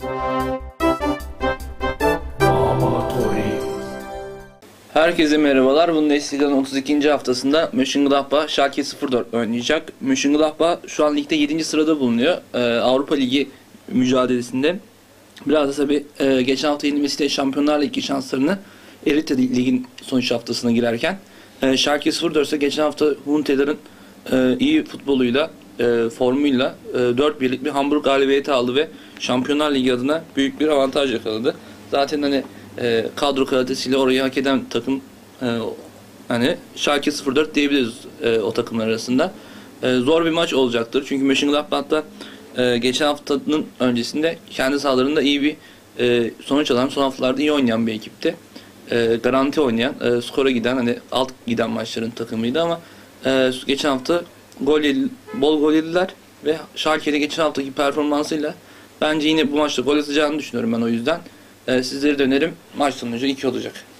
Herkese merhabalar. Bundesliga'nın 32. haftasında Mönchengladbach Schalke 04 oynayacak. Mönchengladbach şu an ligde 7. sırada bulunuyor. Avrupa Ligi mücadelesinde. Biraz da tabii geçen hafta yenilmesiyle Şampiyonlar Ligi şanslarını eritti ligin son haftasına girerken. Schalke 04 ise geçen hafta Hunteler'ın iyi futboluyla, formuyla 4-1'lik bir Hamburg galibiyeti aldı ve Şampiyonlar Ligi adına büyük bir avantaj yakaladı. Zaten hani kadro kalitesiyle orayı hak eden takım hani Schalke 04 diyebiliriz o takımlar arasında. Zor bir maç olacaktır. Çünkü Mönchengladbach'ta geçen haftanın öncesinde kendi sahalarında iyi bir sonuç alan, son haftalarda iyi oynayan bir ekipti. Garanti oynayan, skora giden, hani alt giden maçların takımıydı ama geçen hafta bol gol yediler ve Schalke'de geçen haftaki performansıyla bence yine bu maçta gol atacağını düşünüyorum ben o yüzden. Sizlere de önerim maç sonucu 2 olacak.